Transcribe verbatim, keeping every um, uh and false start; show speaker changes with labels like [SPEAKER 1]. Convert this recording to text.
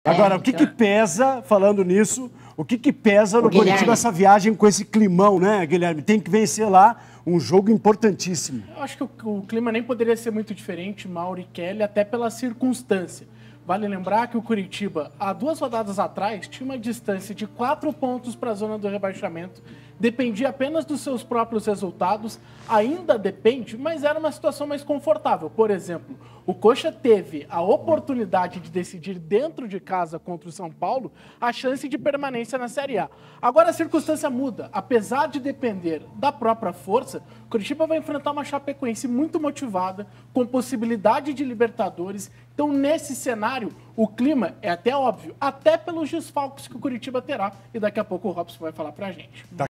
[SPEAKER 1] Agora, o que que pesa, falando nisso, o que que pesa no
[SPEAKER 2] O Guilherme.
[SPEAKER 1] Coritiba essa viagem com esse climão, né, Guilherme? Tem que vencer lá um jogo importantíssimo.
[SPEAKER 3] Eu acho que o, o clima nem poderia ser muito diferente, Mauro e Kelly, até pela circunstância. Vale lembrar que o Coritiba, há duas rodadas atrás, tinha uma distância de quatro pontos para a zona do rebaixamento, dependia apenas dos seus próprios resultados, ainda depende, mas era uma situação mais confortável. Por exemplo, o Coxa teve a oportunidade de decidir dentro de casa contra o São Paulo a chance de permanência na Série A. Agora a circunstância muda. Apesar de depender da própria força, o Coritiba vai enfrentar uma Chapecoense muito motivada, com possibilidade de Libertadores. Então, nesse cenário, o clima é até óbvio, até pelos desfalques que o Coritiba terá. E daqui a pouco o Robson vai falar pra gente.